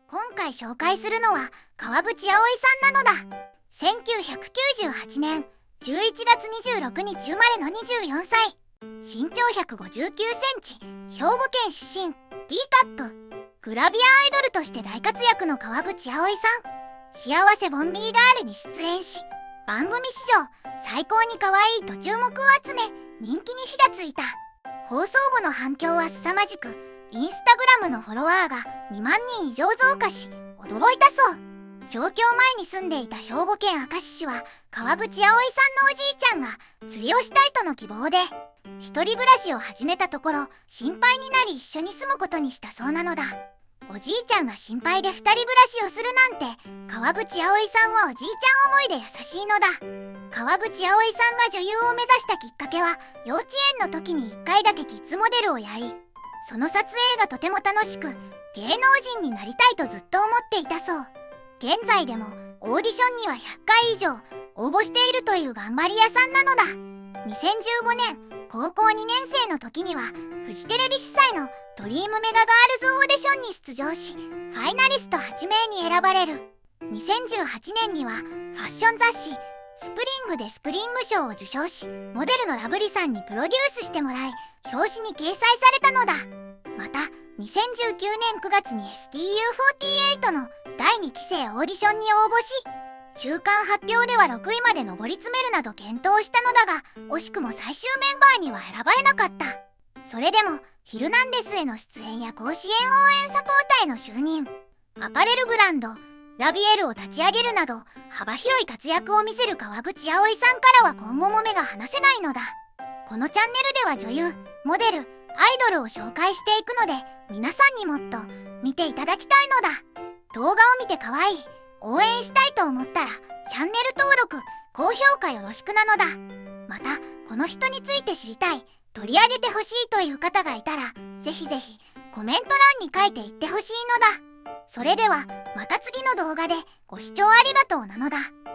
今回紹介するのは川口葵さんなのだ。1998年11月26日生まれの24歳。身長159センチ、兵庫県出身、ティーカップ。グラビアアイドルとして大活躍の川口葵さん。幸せボンビーガールに出演し、番組史上最高に可愛いと注目を集め、人気に火がついた。放送後の反響は凄まじく、インスタグラムのフォロワーが2万人以上増加し、驚いたそう。上京前に住んでいた兵庫県明石市は、川口葵さんのおじいちゃんが釣りをしたいとの希望で一人暮らしを始めたところ、心配になり一緒に住むことにしたそうなのだ。おじいちゃんが心配で二人暮らしをするなんて、川口葵さんはおじいちゃん思いで優しいのだ。川口葵さんが女優を目指したきっかけは、幼稚園の時に1回だけキッズモデルをやり、その撮影がとても楽しく、芸能人になりたいとずっと思っていたそう。現在でもオーディションには100回以上応募しているという頑張り屋さんなのだ。2015年高校2年生の時にはフジテレビ主催のドリームメガガールズオーディションに出場し、ファイナリスト8名に選ばれる。2018年にはファッション雑誌スプリングでスプリング賞を受賞し、モデルのラブリさんにプロデュースしてもらい、表紙に掲載されたのだ。また2019年9月に STU48 の第2期生オーディションに応募し、中間発表では6位まで上り詰めるなど健闘したのだが、惜しくも最終メンバーには選ばれなかった。それでもヒルナンデスへの出演や甲子園応援サポーターへの就任、アパレルブランドラビエルを立ち上げるなど幅広い活躍を見せる川口葵さんからは今後も目が離せないのだ。このチャンネルでは女優、モデル、アイドルを紹介していくので、皆さんにもっと見ていただきたいのだ。動画を見て可愛い、応援したいと思ったらチャンネル登録、高評価よろしくなのだ。またこの人について知りたい、取り上げてほしいという方がいたら、ぜひぜひコメント欄に書いていってほしいのだ。それではまた次の動画でご視聴ありがとうなのだ。